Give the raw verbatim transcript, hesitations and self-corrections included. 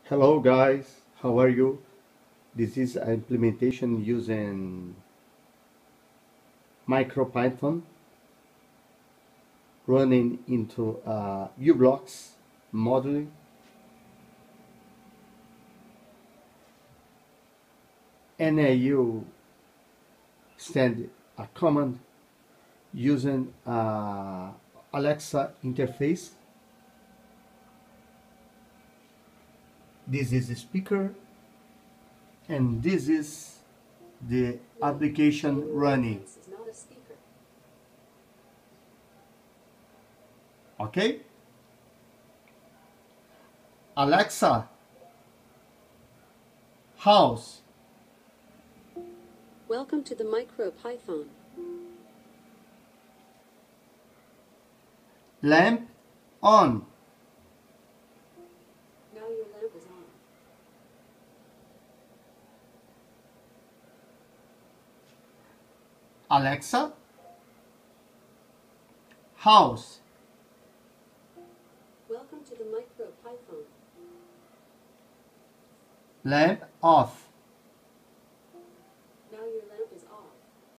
Hello guys, how are you? This is an implementation using Micropython running into uh, uBlocks modeling. And uh, you send a command using uh, Alexa interface. This is the speaker and this is the application running. Okay? Alexa, house. Welcome to the Micropython. Lamp on. Now your lamp is on. Alexa, house. Welcome to the Micropython. Lamp off.